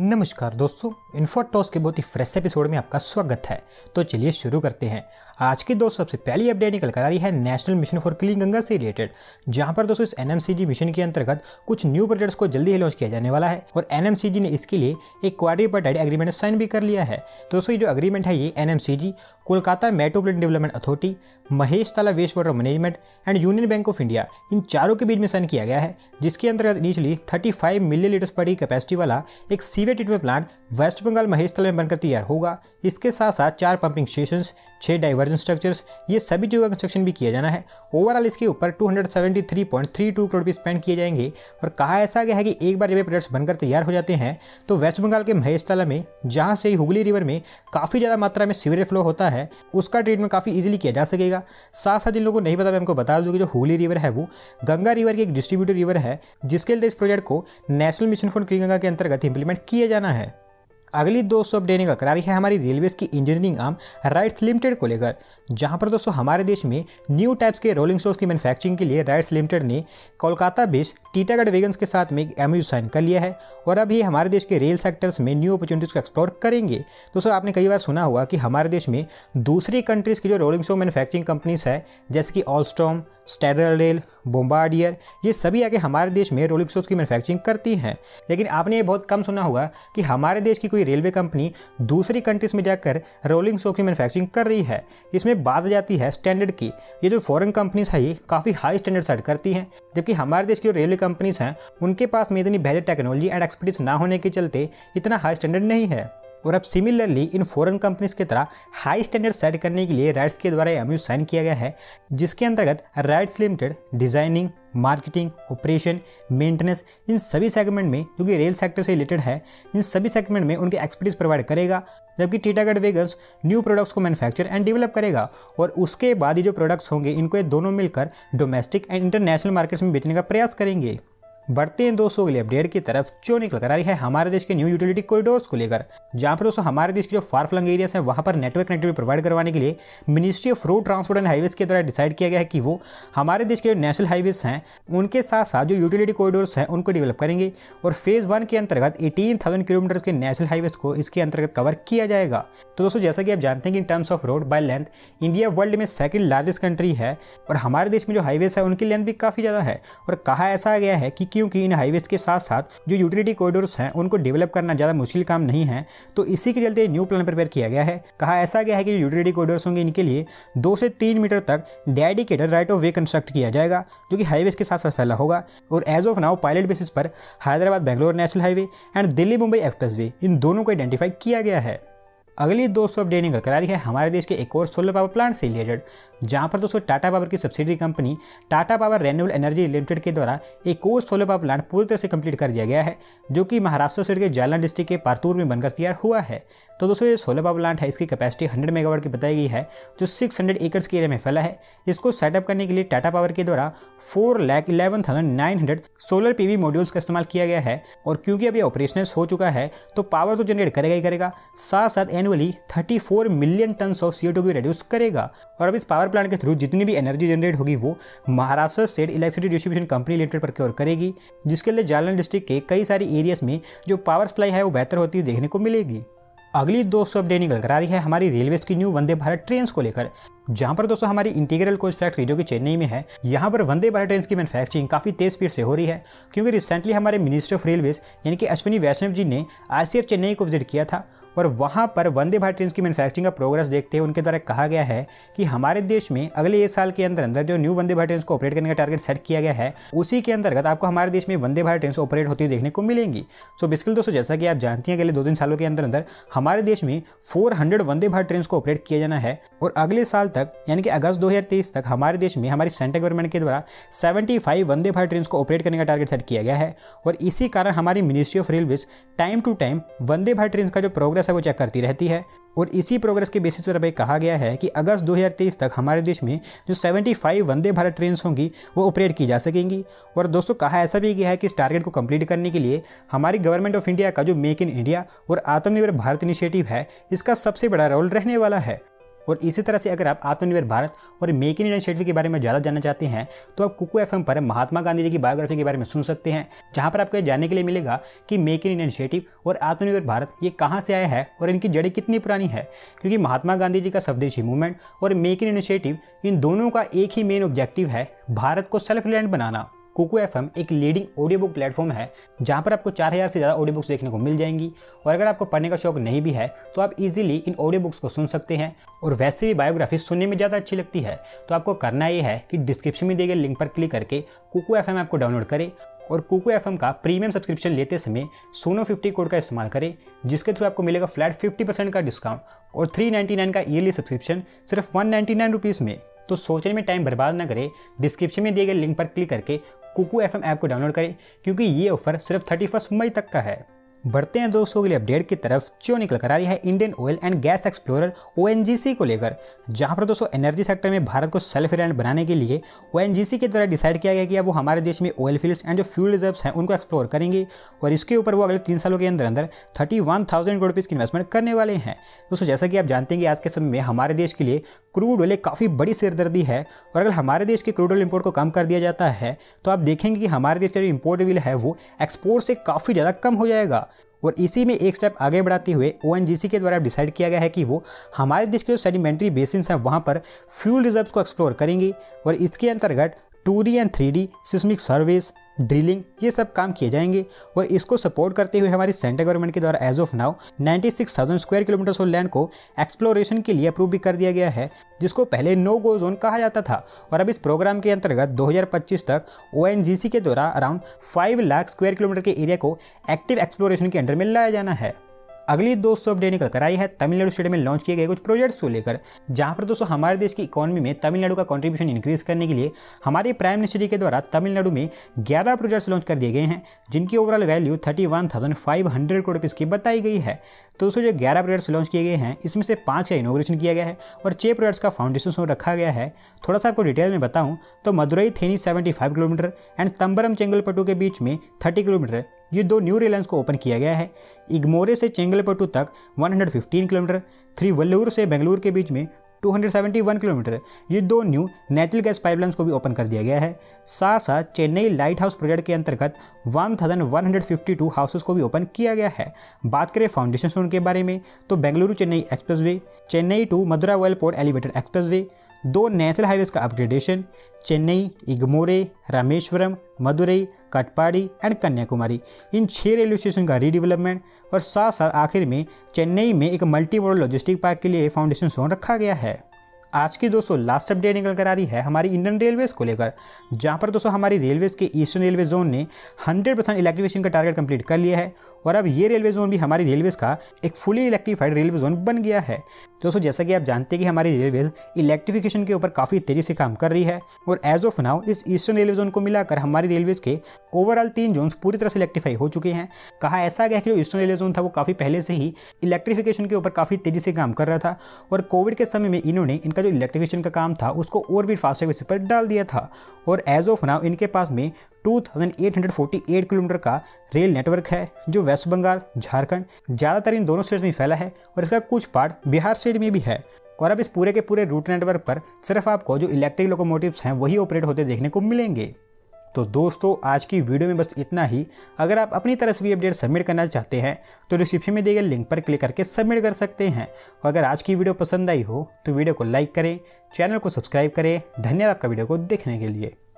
नमस्कार दोस्तों, इन्फोटॉस के बहुत ही फ्रेश एपिसोड में आपका स्वागत है। तो चलिए शुरू करते हैं। आज की दोस्तों सबसे पहली अपडेट निकल कर आ रही है national mission for clean Ganga से रिलेटेड, जहां पर दोस्तों इस एनएमसीजी मिशन के अंतर्गत कुछ न्यू प्रोजेक्ट्स को जल्दी ही लॉन्च किया जाने वाला है और एनएमसीजी ने इसके लिए एक क्वाड्रिपार्टाइट एग्रीमेंट साइन भी कर लिया है। तो दोस्तों ये जो एग्रीमेंट है ये NMCG, Kolkata metropolitan development authority, Maheshtala waste water management and Union Bank of India, इन चारों के बीच में साइन किया गया है, जिसके अंतर्गत इनिशियली 35 मिलियन लीटर्स पर कैपेसिटी वाला एक sewage treatment plant West Bengal Maheshtala में बनकर तैयार होगा। इसके साथ साथ 4 पंपिंग स्टेशंस, 6 डाइवर्जन स्ट्रक्चर्स, ये सभी जगह कंस्ट्रक्शन भी किया जाना है। ओवरऑल इसके ऊपर 273.32 करोड़ रुपये स्पेंड किए जाएंगे और कहा ऐसा गया है कि एक बार जब ये प्रोजेक्ट्स बनकर तैयार हो जाते हैं तो वेस्ट बंगाल के महेश तला में, जहां से हुगली रिवर में काफ़ी ज़्यादा मात्रा में सीवरेज फ्लो होता है, उसका ट्रीटमेंट काफ़ी इजीली किया जा सकेगा। साथ साथ इन लोगों को नहीं पता, मैं हमको बता दूं कि जो हुगली रिवर है वो गंगा रिवर की एक डिस्ट्रीब्यूटर रिवर है, जिसके लिए इस प्रोजेक्ट को national mission for clean Ganga के अंतर्गत इंप्लीमेंट किया जाना है। अगली दोस्तों अपडेट निकल कर आ रही है हमारी रेलवेज की इंजीनियरिंग आर्म राइट्स लिमिटेड को लेकर, जहां पर दोस्तों हमारे देश में न्यू टाइप्स के रोलिंग स्टॉक्स की मैन्युफैक्चरिंग के लिए राइट्स लिमिटेड ने कोलकाता बेस्ड टीटागढ़ वैगन्स के साथ में एक एमओयू साइन कर लिया है और अब ये हमारे देश के रेल सेक्टर्स में न्यू अपॉर्चुनिटीज़ को एक्सप्लोर करेंगे। दोस्तों आपने कई बार सुना होगा कि हमारे देश में दूसरी कंट्रीज़ की जो रोलिंग स्टॉक मैन्युफैक्चरिंग कंपनीज है, जैसे कि ऑलस्टॉम, स्टेडरल रेल, बोम्बार्डियर, ये सभी आगे हमारे देश में रोलिंग स्टॉक्स की मैन्युफैक्चरिंग करती हैं। लेकिन आपने ये बहुत कम सुना होगा कि हमारे देश की कोई रेलवे कंपनी दूसरी कंट्रीज में जाकर रोलिंग स्टॉक की मैन्युफैक्चरिंग कर रही है। इसमें बात आ जाती है स्टैंडर्ड की। ये जो फॉरेन कंपनीज है ये काफ़ी हाई स्टैंडर्ड सेट करती हैं, जबकि हमारे देश की जो रेलवे कंपनीज हैं उनके पास में इतनी बेहतर टेक्नोलॉजी एंड एक्सपर्टीज ना होने के चलते इतना हाई स्टैंडर्ड नहीं है। और अब सिमिलरली इन फॉरेन कंपनीज की तरह हाई स्टैंडर्ड सेट करने के लिए राइट्स के द्वारा एमओयू साइन किया गया है, जिसके अंतर्गत RITES limited designing, marketing, operation, maintenance, इन सभी सेगमेंट में, जो कि रेल सेक्टर से रिलेटेड है, इन सभी सेगमेंट में उनके एक्सपर्टीज प्रोवाइड करेगा। जबकि टीटागढ़ वैगन्स न्यू प्रोडक्ट्स को मैन्युफैक्चर एंड डेवलप करेगा और उसके बाद ये जो प्रोडक्ट्स होंगे इनको ये दोनों मिलकर डोमेस्टिक एंड इंटरनेशनल मार्केट्स में बेचने का प्रयास करेंगे। बढ़ते हैं दोस्तों अगले अपडेट की तरफ, जो निकल कर आ रही है हमारे देश के न्यू यूटिलिटी कॉरिडोर्स को लेकर, जहां पर दोस्तों हमारे देश के जो फार फ्लंग एरियाज हैं वहां पर नेटवर्क कनेक्टिविटी प्रोवाइड करवाने के लिए ministry of road transport and highways के द्वारा डिसाइड किया गया है कि वो हमारे देश के जो नेशनल हाईवेज हैं उनके साथ साथ जो यूटिलिटी कॉरिडोर्स हैं उनको डेवलप करेंगे और फेज 1 के अंतर्गत 18,000 किलोमीटर के नेशनल हाईवेज को इसके अंतर्गत कवर किया जाएगा। तो दोस्तों जैसा कि आप जानते हैं कि in terms of road by length India world में सेकंड लार्जेस्ट कंट्री है और हमारे देश में जो हाईवेज है उनकी लेंथ भी काफ़ी ज़्यादा है। और कहा ऐसा गया है कि क्योंकि इन हाईवेज के साथ साथ जो यूटिलिटी कॉरिडोर्स हैं उनको डेवलप करना ज़्यादा मुश्किल काम नहीं है, तो इसी के चलते न्यू प्लान प्रिपेयर किया गया है। कहा ऐसा गया है कि जो यूटिलिटी कॉरिडोर्स होंगे इनके लिए 2 से 3 मीटर तक dedicated right of way construct किया जाएगा, जो कि हाईवेज के साथ साथ फैला होगा। और as of now pilot basis पर Hyderabad Bangalore national highway and Delhi Mumbai expressway, इन दोनों को आइडेंटिफाई किया गया है। अगली दोस्तों अपडेट निकल कर आ रही है हमारे देश के एक और सोलर पावर प्लांट से रिलेटेड, जहां पर दोस्तों टाटा पावर की subsidiary company Tata power renewable energy limited के द्वारा एक और सोलर पावर प्लांट पूरी तरह से कंप्लीट कर दिया गया है, जो कि महाराष्ट्र स्टेट के जालना डिस्ट्रिक्ट के पारतूर में बनकर तैयार हुआ है। तो दोस्तों ये सोलर पावर प्लांट है, इसकी कैपेसिटी 100 मेगावाट की बताई गई है, जो 600 एकड़ के एरिया में फैला है। इसको सेटअप करने के लिए टाटा पावर के द्वारा 4,11,900 सोलर पीवी मॉड्यूल्स का इस्तेमाल किया गया है। और क्योंकि अब ये ऑपरेशनल हो चुका है तो पावर तो जनरेट करेगा ही करेगा, साथ साथ annually 34 million ton of CO2 भी रिड्यूस करेगा। और अब इस पावर प्लांट के थ्रू जितनी भी एनर्जी जनरेट होगी वो Maharashtra state electricity distribution company limited procure करेगी, जिसके लिए जालना डिस्ट्रिक्ट के कई सारी एरियाज में जो पावर सप्लाई है वो बेहतर होती हुई देखने को मिलेगी। अगली दोस्तों अपडेट निकल कर आ रही है हमारी रेलवेज की न्यू वंदे भारत ट्रेन को लेकर, जहां पर दोस्तों हमारी इंटीग्रल कोच फैक्ट्री जो कि चेन्नई में है, यहां पर वंदे भारत ट्रेन की मैन्युफैक्चरिंग काफ़ी तेज स्पीड से हो रही है। क्योंकि रिसेंटली हमारे मिनिस्टर ऑफ रेलवेज यानी कि अश्विनी वैष्णव जी ने ICF चेन्नई को विजिट किया था और वहां पर वंदे भारत ट्रेन की मैन्युफैक्चरिंग का प्रोग्रेस देखते हुए उनके द्वारा कहा गया है कि हमारे देश में अगले 1 साल के अंदर जो न्यू वंदे भारत ट्रेन को ऑपरेट करने का टारगेट सेट किया गया है, उसी के अंतर्गत आपको हमारे देश में वंदे भारत ट्रेन ऑपरेट होती देखने को मिलेंगी। सो बेसिकली दोस्तों जैसा कि आप जानते हैं अगले 2-3 सालों के अंदर हमारे देश में 400 वंदे भारत ट्रेन को ऑपरेट किया जाना है और अगले साल तक यानी कि अगस्त 2023 तक हमारे देश में हमारी सेंट्रल गवर्नमेंट के द्वारा 75 वंदे भारत ट्रेन को ऑपरेट करने का टारगेट सेट किया गया है। और इसी कारण हमारी ministry of railways time to time Vande Bharat train का जो प्रोग्रेस है वो चेक करती रहती है और इसी प्रोग्रेस के बेसिस पर अभी कहा गया है कि अगस्त 2023 तक हमारे देश में जो 75 वंदे भारत ट्रेन होंगी वो ऑपरेट की जा सकेंगी। और दोस्तों कहा ऐसा भी गया है कि इस टारगेट को कंप्लीट करने के लिए हमारी गवर्नमेंट ऑफ इंडिया का जो मेक इन इंडिया और आत्मनिर्भर भारत इनिशिएटिव है, इसका सबसे बड़ा रोल रहने वाला है। और इसी तरह से अगर आप आत्मनिर्भर भारत और मेक इन इंडिया इनिशिएटिव के बारे में ज़्यादा जानना चाहते हैं तो आप कुकू एफएम पर महात्मा गांधी जी की बायोग्राफी के बारे में सुन सकते हैं, जहां पर आपको जानने के लिए मिलेगा कि मेक इन इंडिया इनिशिएटिव और आत्मनिर्भर भारत ये कहां से आया है और इनकी जड़ें कितनी पुरानी है। क्योंकि महात्मा गांधी जी का स्वदेशी मूवमेंट और मेक इन इनिशिएटिव इन दोनों का एक ही मेन ऑब्जेक्टिव है, भारत को सेल्फ रिलायंट बनाना। कुकू एफएम एक लीडिंग ऑडियो बुक प्लेटफॉर्म है जहां पर आपको 4000 से ज़्यादा ऑडियो बुक्स देखने को मिल जाएंगी। और अगर आपको पढ़ने का शौक नहीं भी है तो आप इजीली इन ऑडियो बुक्स को सुन सकते हैं। और वैसे भी बायोग्राफी सुनने में ज़्यादा अच्छी लगती है तो आपको करना ये है कि डिस्क्रिप्शन में दिए गए लिंक पर क्लिक करके कुकू एफएम ऐप को डाउनलोड करें और कुकू एफएम का प्रीमियम सब्सक्रिप्शन लेते समय SONO50 कोड का इस्तेमाल करें, जिसके थ्रू आपको मिलेगा फ्लैट 50% का डिस्काउंट और 399 का ईयरली सब्सक्रिप्शन सिर्फ 199 रुपीज़ में। तो सोचने में टाइम बर्बाद ना करें, डिस्क्रिप्शन में दिए गए लिंक पर क्लिक करके कुकू एफएम ऐप को डाउनलोड करें, क्योंकि ये ऑफर सिर्फ 31 मई तक का है। बढ़ते हैं दोस्तों अगले अपडेट की तरफ, जो निकल कर आ रही है Indian oil and gas explorer ONGC को लेकर, जहां पर दोस्तों एनर्जी सेक्टर में भारत को सेल्फ रिलायंट बनाने के लिए ONGC के द्वारा डिसाइड किया गया कि अब वो हमारे देश में ऑयल फील्ड्स एंड जो फ्यूल रिजर्व्स हैं उनको एक्सप्लोर करेंगे और इसके ऊपर वो अगले 3 सालों के अंदर 31,000 करोड़ रुपये की इन्वेस्टमेंट करने वाले हैं। दोस्तों जैसा कि आप जानते हैं कि आज के समय में हमारे देश के लिए क्रूड ऑयल काफ़ी बड़ी सिरदर्दी है और अगर हमारे देश के क्रूड ऑयल इंपोर्ट को कम कर दिया जाता है तो आप देखेंगे कि हमारे देश का जो इंपोर्ट बिल है वो एक्सपोर्ट से काफ़ी ज़्यादा कम हो जाएगा। और इसी में एक स्टेप आगे बढ़ाते हुए ONGC के द्वारा डिसाइड किया गया है कि वो हमारे देश के जो सेडिमेंट्री बेसिन्स हैं वहाँ पर फ्यूल रिजर्व्स को एक्सप्लोर करेंगे और इसके अंतर्गत 2D and 3D seismic Sarves, drilling, ये सब काम किए जाएंगे। और इसको सपोर्ट करते हुए हमारी सेंट्रल गवर्नमेंट के द्वारा as of now 96,000 square kilometre of land को एक्सप्लोरेशन के लिए अप्रूव भी कर दिया गया है, जिसको पहले नो गो जोन कहा जाता था। और अब इस प्रोग्राम के अंतर्गत 2025 तक ONGC के द्वारा अराउंड 5 लाख स्क्वायर किलोमीटर के एरिया को एक्टिव एक्सप्लोरेशन के अंडर में लाया जाना है। अगली दोस्तों अपडेट निकल कर आई है तमिलनाडु स्टेट में लॉन्च किए गए कुछ प्रोजेक्ट्स को लेकर, जहां पर दोस्तों हमारे देश की इकोनॉमी में तमिलनाडु का कंट्रीब्यूशन इंक्रीज करने के लिए हमारे प्राइम मिनिस्टर जी के द्वारा तमिलनाडु में 11 प्रोजेक्ट्स लॉन्च कर दिए गए हैं, जिनकी ओवरऑल वैल्यू 31,500 करोड़ रुपीज़ की बताई गई है। तो दोस्तों जो 11 प्रोजेक्ट्स लॉन्च किए गए हैं इसमें से 5 का इनोग्रेशन किया गया है और 6 प्रोजेक्ट्स का फाउंडेशन स्टोन रखा गया है। थोड़ा सा आपको डिटेल में बताऊं तो मदुरई थेनी 75 किलोमीटर एंड तंबरम चेंगलपट्टू के बीच में 30 किलोमीटर ये 2 न्यू रेल लाइन्स को ओपन किया गया है। इग्मोरे से चेंगलपट्टू तक 115 किलोमीटर, थिरुवल्लूर से बेंगलुरु के बीच में 271 किलोमीटर ये 2 न्यू नेचुरल गैस पाइपलाइंस को भी ओपन कर दिया गया है। साथ साथ चेन्नई लाइट हाउस प्रोजेक्ट के अंतर्गत 1152 हाउसेस को भी ओपन किया गया है। बात करें फाउंडेशन स्टोन के बारे में तो Bengaluru Chennai expressway, Chennai to Maduravoyal port elevated expressway, 2 national highways का अपग्रेडेशन, चेन्नई, इग्मोरे, रामेश्वरम, मदुरई, कटपाडी एंड कन्याकुमारी, इन 6 रेलवे स्टेशन का रीडेवलपमेंट और साथ साथ आखिर में चेन्नई में एक मल्टी मॉडल लॉजिस्टिक पार्क के लिए फाउंडेशन स्टोन रखा गया है। आज की दोस्तों लास्ट अपडेट निकल कर आ रही है हमारी इंडियन रेलवेज़ को लेकर, जहां पर दोस्तों हमारी रेलवेज़ के ईस्टर्न रेलवे जोन ने 100% इलेक्ट्रिफिकेशन का टारगेट कंप्लीट कर लिया है और अब ये रेलवे जोन भी हमारी रेलवेज़ का एक फुली इलेक्ट्रीफाइड रेलवे जोन बन गया है। दोस्तों जैसा कि आप जानते हैं कि हमारी रेलवेज़ इलेक्ट्रिफिकेशन के ऊपर काफ़ी तेज़ी से काम कर रही है और एज ऑफ नाउ इस ईस्टर्न रेलवे जोन को मिलाकर हमारी रेलवेज़ के ओवरऑल 3 जोन्स पूरी तरह से इलेक्ट्रीफाई हो चुके हैं। कहा ऐसा गया कि जो ईस्टर्न रेलवे जोन था वो काफ़ी पहले से ही इलेक्ट्रिफिकेशन के ऊपर काफ़ी तेज़ी से काम कर रहा था और कोविड के समय में इन्होंने इनका जो इलेक्ट्रिफिकेशन का काम था उसको और भी फास्टर बेसिस पर डाल दिया था और एज ऑफ नाउ इनके पास में 2848 किलोमीटर का रेल नेटवर्क है, जो वेस्ट बंगाल, झारखंड, ज़्यादातर इन दोनों स्टेट में फैला है और इसका कुछ पार्ट बिहार स्टेट में भी है। और अब इस पूरे के पूरे रूट नेटवर्क पर सिर्फ आपको जो इलेक्ट्रिक लोकोमोटिव्स हैं वही ऑपरेट होते देखने को मिलेंगे। तो दोस्तों आज की वीडियो में बस इतना ही। अगर आप अपनी तरफ से भी अपडेट सबमिट करना चाहते हैं तो डिस्क्रिप्शन में दिए गए लिंक पर क्लिक करके सबमिट कर सकते हैं। और अगर आज की वीडियो पसंद आई हो तो वीडियो को लाइक करें, चैनल को सब्सक्राइब करें। धन्यवाद आपका वीडियो को देखने के लिए।